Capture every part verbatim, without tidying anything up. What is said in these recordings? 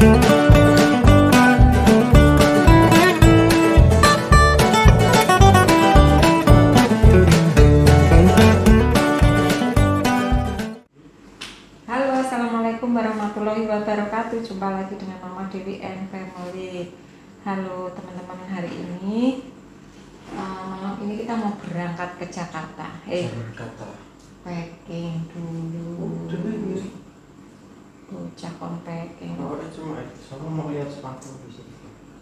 Assalamualaikum warahmatullahi wabarakatuh. Jumpa lagi dengan Mama Dewi and Family. Halo teman-teman, hari ini uh, malam ini kita mau berangkat ke Jakarta. Eh, Jakarta. Packing dulu. Bocah kon packing. Oh, cuma sama mau lihat sepatu di situ.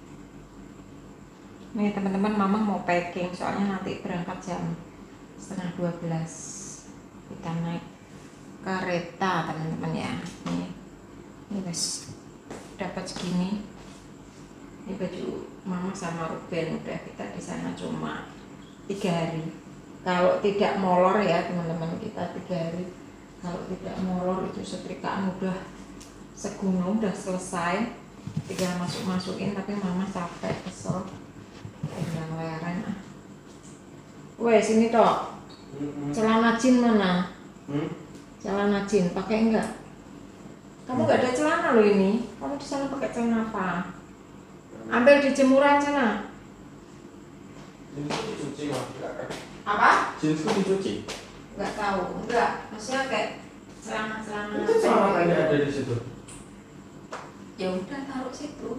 Nih teman-teman, Mama mau packing soalnya nanti berangkat jam setengah dua belas. Kita naik kereta teman-teman ya. Nih, ini guys, dapat segini. Ini baju Mama sama Ruben, udah kita di sana cuma tiga hari. Kalau tidak molor ya teman-teman, kita tiga hari. Kalau tidak molor itu setrikaan udah segunung, udah selesai. Tinggal masuk-masukin, tapi Mama capek, kesel. Tinggal leren ah. Weh, sini toh. Celana jin mana? Hmm? Celana jin pakai enggak? Kamu enggak ada celana loh ini. Kamu di sana pakai celana apa? Ambil di jemuran sana. Jenisku dicuci mas? Apa? Jenisku dicuci? Enggak tahu. Enggak. Maksudnya kayak celana-celana. Itu celana yang ada di situ. Ya udah taruh situ.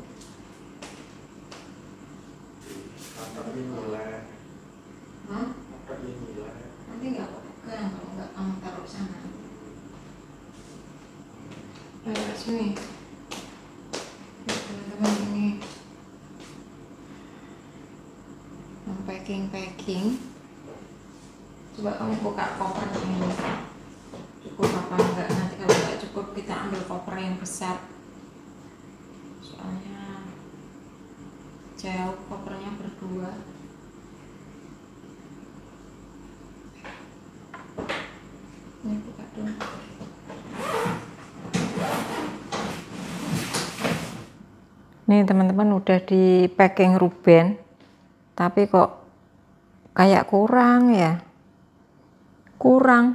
Angkat ini nilai. Hah? Angkat ini nilai. Nanti enggak aku pegang kalau enggak kamu taruh sana. Ayo sini. Ya, teman-teman ini packing packing. Coba kamu buka koper ini. Cukup apa enggak? Nanti kalau enggak cukup kita ambil koper yang besar. Soalnya jauh kopernya berdua. Ini buka dulu. Nih teman-teman, udah di packing Ruben, tapi kok kayak kurang ya, kurang.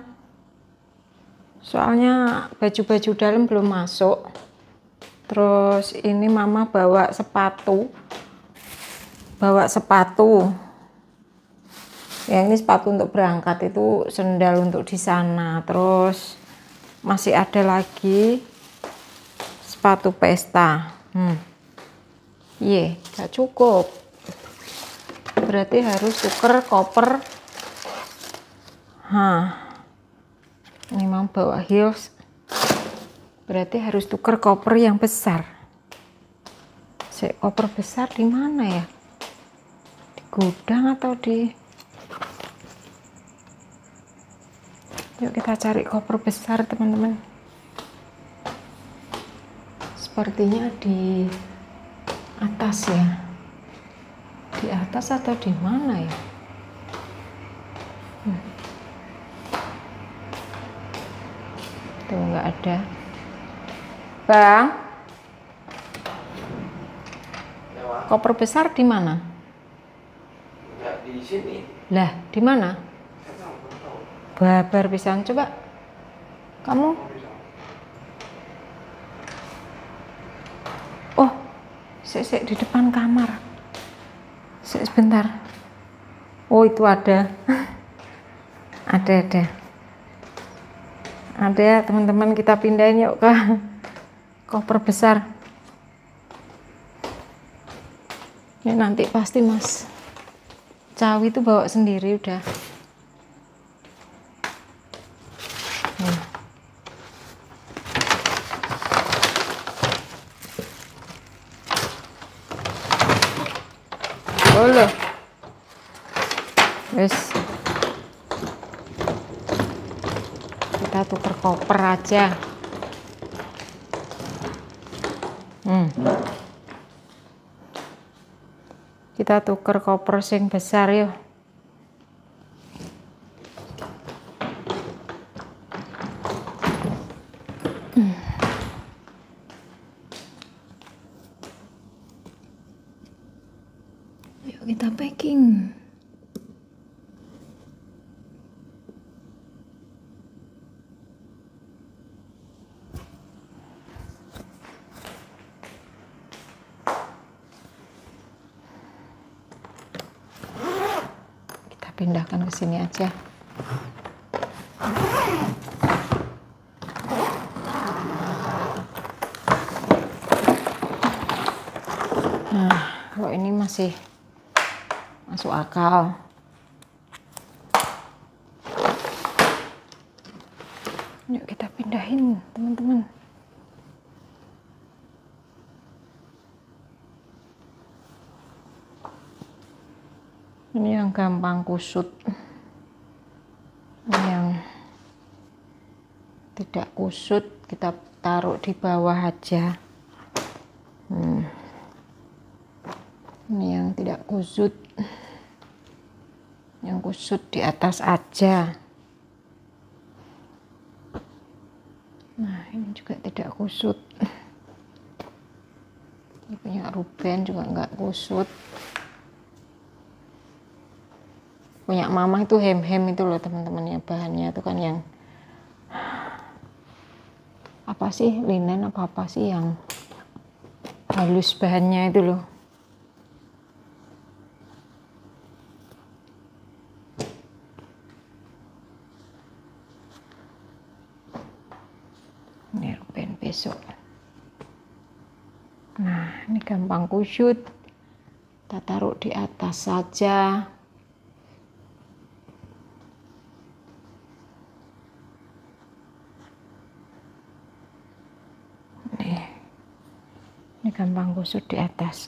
Soalnya baju-baju dalam belum masuk. Terus ini Mama bawa sepatu, bawa sepatu. Ya ini sepatu untuk berangkat, itu sendal untuk di sana. Terus masih ada lagi sepatu pesta. Hmm. Iya, gak cukup. Berarti harus tuker koper. Hah. Ini mau bawa heels. Berarti harus tuker koper yang besar. Si koper besar di mana ya? Di gudang atau di? Yuk kita cari koper besar teman-teman. Sepertinya di atas ya. Di atas atau di mana ya? Hmm. Tuh nggak ada. Bang, koper besar di mana? Enggak di sini. Lah, di mana? Babar pisan, coba. Kamu? Oh, sik-sik di depan kamar. Sik sebentar. Oh, itu ada. Ada, ada. Ada ya, teman-teman, kita pindahin yuk ke koper besar. Ya nanti pasti Mas Cawi itu bawa sendiri udah. Nah. Boleh. Wes. Kita tuker koper aja. Hmm. Kita tuker koper sing besar yuk. Hmm. Yuk kita packing. pindahkan ke sini aja. Nah, kalau ini masih masuk akal. Yuk kita pindahin, teman-teman. Ini yang gampang kusut. Ini yang tidak kusut kita taruh di bawah aja. Hmm. Ini yang tidak kusut, yang kusut di atas aja. Nah, ini juga tidak kusut. Ini punya Ruben juga nggak kusut. Punya mama itu hem-hem itu loh teman-teman ya, bahannya itu kan yang apa sih, linen apa apa sih yang halus bahannya itu loh. Ini Ruben besok. Nah, ini gampang kusut, kita taruh di atas saja. Nih, ini gampang kusut di atas.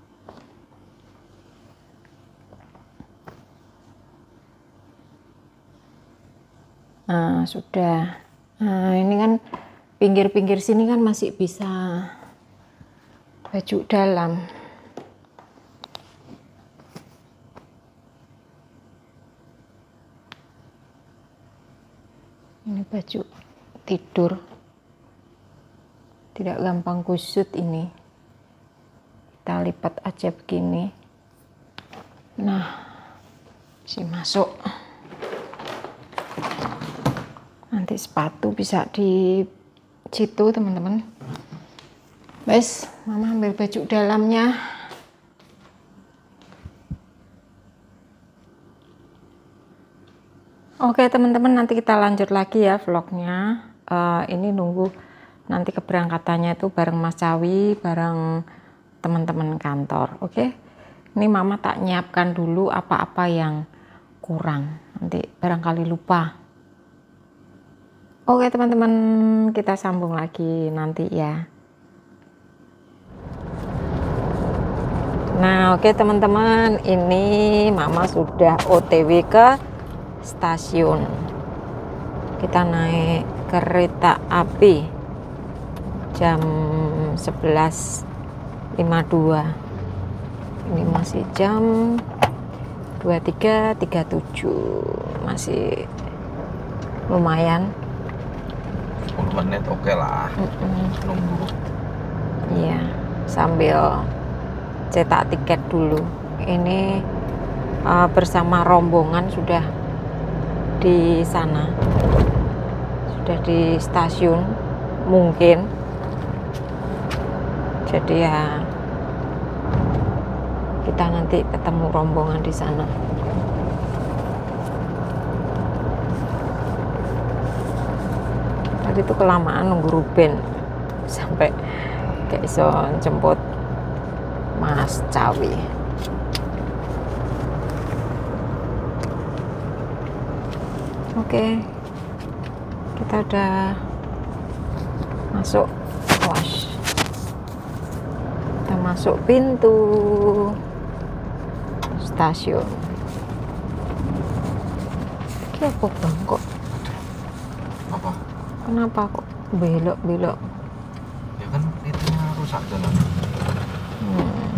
Nah, sudah. Nah, ini kan pinggir-pinggir sini kan masih bisa baju dalam. Ini baju tidur. Tidak gampang kusut ini. Kita lipat aja begini. Nah, si masuk. Nanti sepatu bisa di situ teman-teman. Wes, mama ambil baju dalamnya. Oke teman-teman, nanti kita lanjut lagi ya vlognya. Uh, ini nunggu nanti keberangkatannya itu bareng Mas Cawi, bareng teman-teman kantor. Oke, ini mama tak nyiapkan dulu apa-apa yang kurang. Nanti barangkali lupa. Oke teman-teman, kita sambung lagi nanti ya. Nah oke teman-teman, ini mama sudah O T W ke stasiun. Kita naik kereta api jam sebelas lima puluh dua. Ini masih jam dua puluh tiga tiga puluh tujuh, masih lumayan sepuluh menit oke okay lah. Mm-mm. Nunggu. Iya, sambil cetak tiket dulu. Ini uh, bersama rombongan sudah di sana, sudah di stasiun mungkin. Jadi ya kita nanti ketemu rombongan di sana. Tadi itu kelamaan nunggu Ruben sampai kayak iso jemput Mas Cawi. Oke, kita udah masuk. Wash. Kita masuk pintu stasiun. Ini apa bang kok? Apa? Kenapa kok belok-belok? Ya kan itunya rusak jalan. Hmm.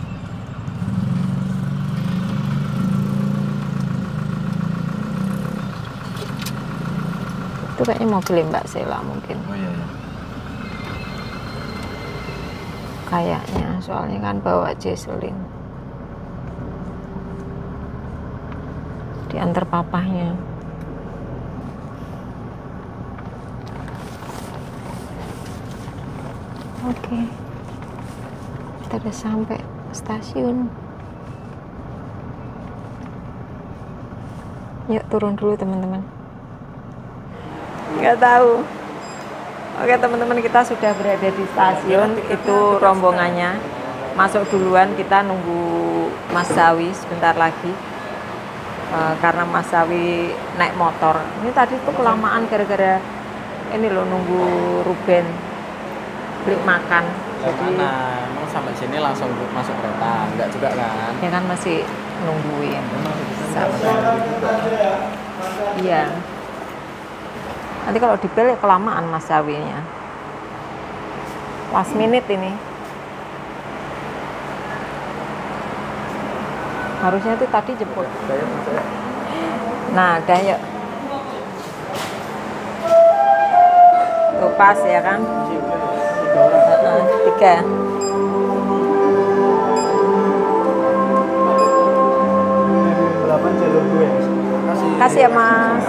Itu kayaknya mobil Mbak Sela mungkin. Oh iya ya. Kayaknya, soalnya kan bawa Jesselyn. Diantar papahnya. Oke, kita udah sampai stasiun. Yuk turun dulu teman-teman. Nggak tahu. Oke teman-teman, kita sudah berada di stasiun. Itu rombongannya. Masuk duluan, kita nunggu Mas Sawi sebentar lagi. E, karena Mas Sawi naik motor. Ini tadi tuh kelamaan gara-gara ini loh, nunggu Ruben beli makan. Jadi mana? Mau sampai sini langsung masuk kereta? Enggak juga kan? Ya kan masih nungguin. Iya. Nanti kalau dibel kelamaan Mas Sawinya. Last minute ini. Harusnya tuh tadi jemput. Nah, udah yuk. Tuh pas ya kan? Uh, tiga. Kasih ya Mas.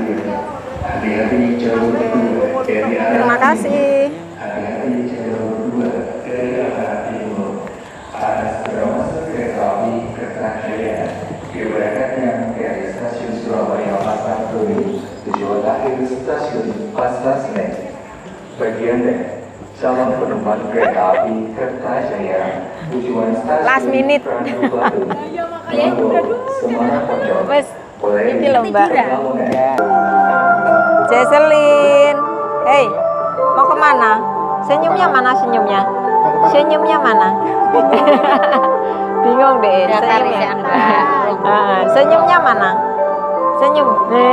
Terima kasih. Bagian dari calon penumpang kereta api Kertajaya tujuan stasiun Last minute. Wes, ini loh Mbak. Jesselin, hey, mau kemana? Senyumnya mana senyumnya? Senyumnya mana? Bingung deh. Senyumnya. Uh, senyumnya mana? Senyum.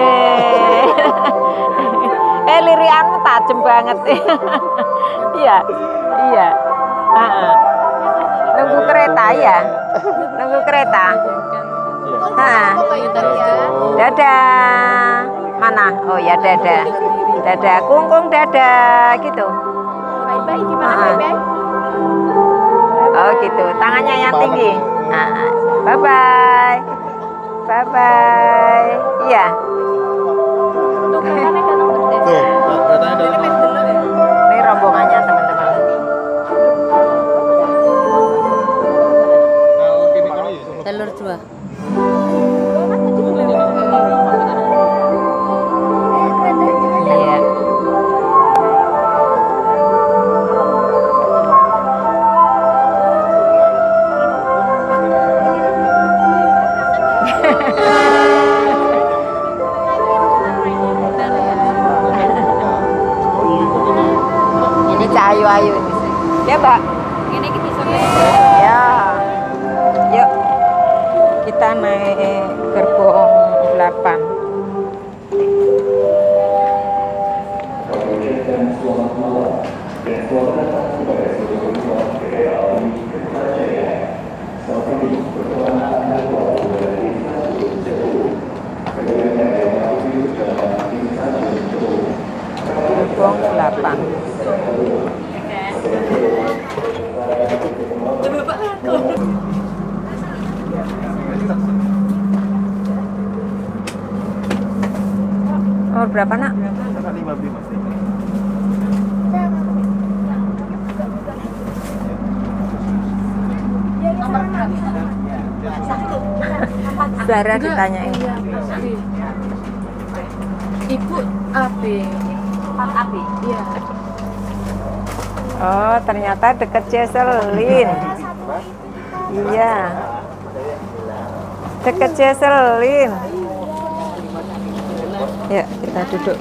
Eh, lirianmu tajam banget. Iya, iya. Uh -uh. Nunggu kereta ya? Nunggu kereta. Nah, dadah. Mana? Oh ya dadah. Dadah, kungkung dadah gitu. Bye bye gimana bye bye? Oh gitu, tangannya yang tinggi. Bye bye. Bye bye. Iya. Tuh, keretanya datang terus. Tuh, keretanya datang. Ini rombongannya teman-teman. Telur dua. Iya. Ini Cahayu-ayu ini. Ya, Mbak. Ini kita bisa Ya. Yuk. Kita naik gerbong delapan. Gerbong delapan. Nomor berapa nak? Zara ditanyain. Ibu A B. Pak A B. Iya. Oh, ternyata deket Jesselin. Iya. Deket Jesselin. Ya, kita duduk.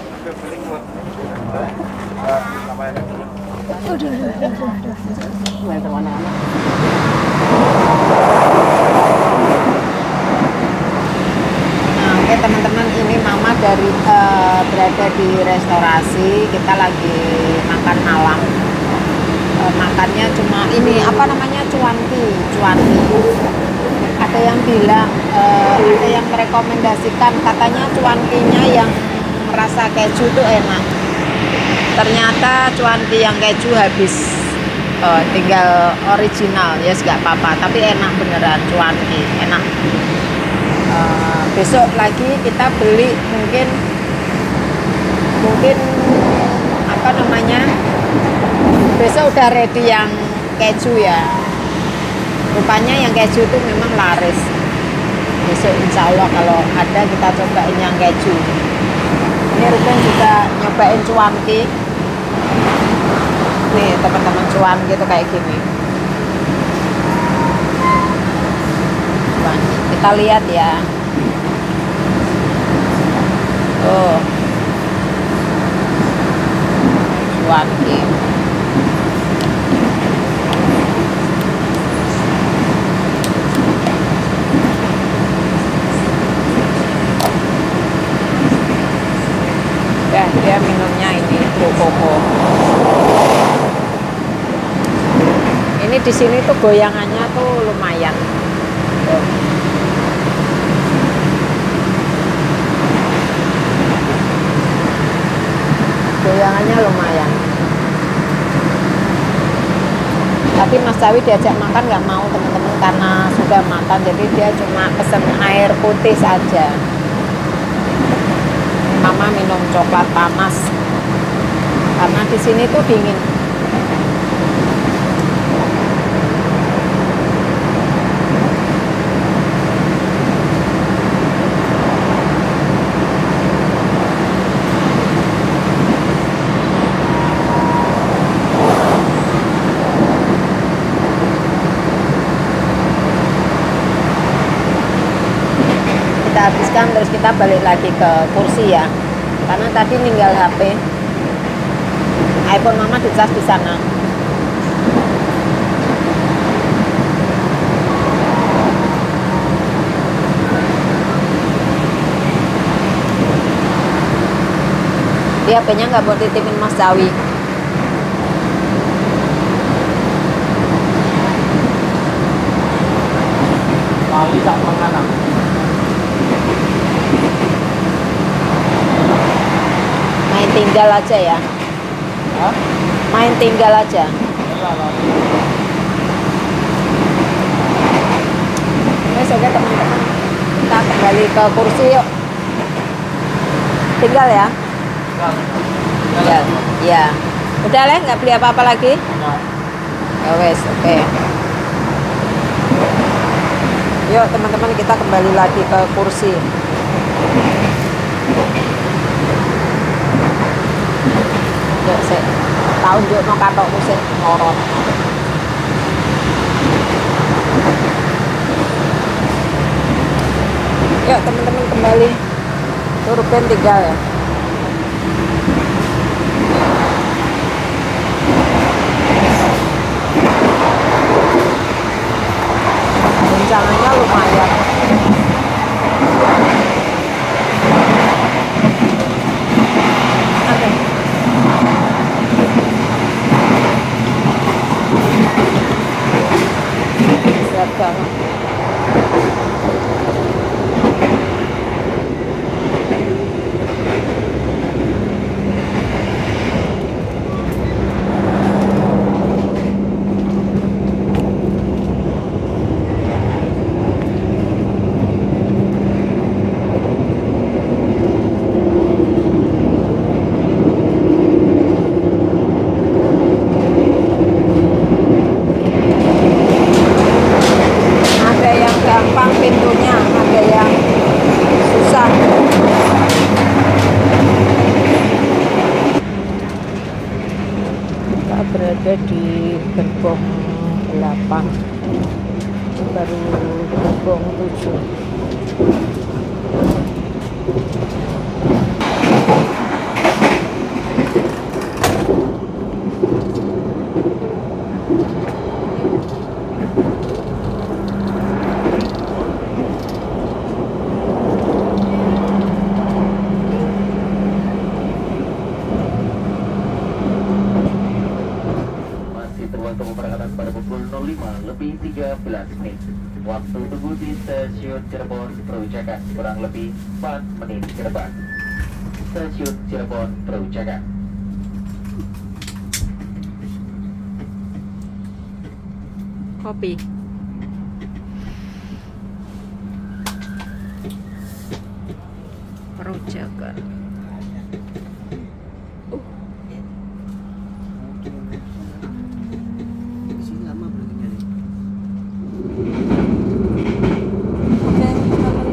Nah, oke teman-teman, ini Mama dari uh, berada di restorasi. Kita lagi makan malam. Uh, makannya cuma ini apa namanya cuanki, cuanki. Ada yang bilang, uh, ada yang merekomendasikan katanya cuankinya yang rasa keju itu enak. Ternyata cuanki yang keju habis, uh, tinggal original ya, yes, nggak apa-apa. Tapi enak beneran cuanki, enak. Uh, besok lagi kita beli mungkin mungkin apa namanya, besok udah ready yang keju ya. Rupanya yang keju itu memang laris. besok insya Allah kalau ada kita cobain yang keju. Ini Ruben juga nyobain cuanki. Nih teman-teman, cuanki itu kayak gini. Cuanki. Kita lihat ya. Tuh. Cuanki. Ya, dia minumnya ini koko. Ini di sini tuh goyangannya tuh lumayan. Tuh. Goyangannya lumayan. Tapi Mas Cawi diajak makan nggak mau teman-teman karena sudah makan, jadi dia cuma pesen air putih saja. Mama minum coklat panas karena di sini tuh dingin. Kita habiskan terus kita balik lagi ke kursi ya, karena tadi ninggal H P, iPhone Mama dicas di sana. Dia H P-nya nggak buat titipin Mas Cawi. Lali tak menganak. Main tinggal aja ya. Hah? Main tinggal aja. Iyalah, lali. Wes oke teman-teman, kita kembali ke kursi yuk. Tinggal ya. Ya, ya. Udah lah, nggak beli apa-apa lagi. Ya wes, oke. Yuk teman-teman, kita kembali lagi ke kursi. Yuk sih, tahun yuk mau katok musik ngorot. Yuk teman-teman kembali. Tuh Ruben tinggal ya. Guncangannya lumayan. Oke. Berat banget. Ada yang gampang pintunya, ada yang susah. Kita berada di gerbong delapan, baru gerbong tujuh. Masih terwaktu keberangkatan pada pukul nol lima lebih tiga belas menit. Waktu tunggu di stasiun Cirebon Perucakan kurang lebih empat menit ke depan. Stasiun Cirebon Perucakan. Kopi. Perucakan. Oke, teman-teman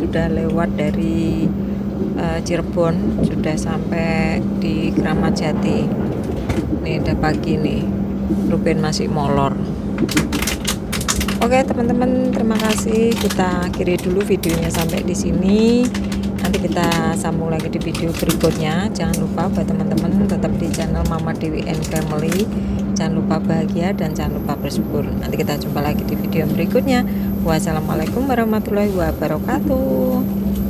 sudah lewat dari uh, Cirebon, sudah sampai di Kramat Jati. Nih udah pagi nih, Ruben masih molor. Oke teman-teman, terima kasih. Kita akhiri dulu videonya sampai di sini. Nanti kita sambung lagi di video berikutnya. Jangan lupa buat teman-teman tetap di channel Mama Dewi and Family. Jangan lupa bahagia dan jangan lupa bersyukur. Nanti kita jumpa lagi di video berikutnya. Wassalamualaikum warahmatullahi wabarakatuh.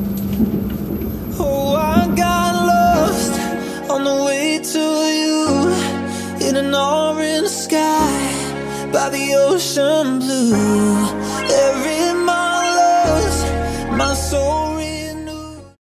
Oh, I got lost on the way to you in an orange sky by the ocean blue.